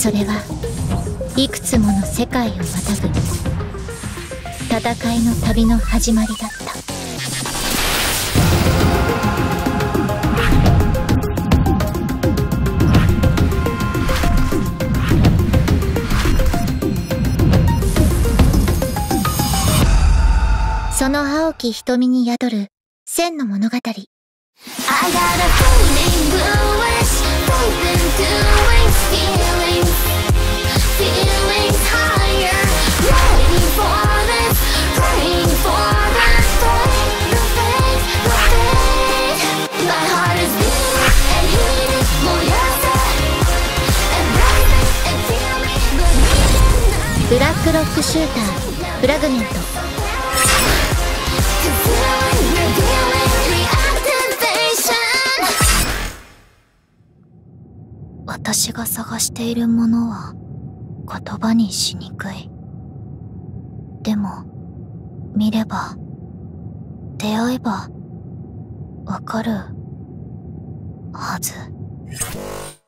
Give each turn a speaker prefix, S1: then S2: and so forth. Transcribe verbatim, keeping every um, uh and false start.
S1: それはいくつもの世界をまたぐ戦いの旅の始まりだった。その青き瞳に宿る千の物語。ブラックロックシューターフラグメント。私が探しているものは言葉にしにくい。でも見れば出会えばわかるはず。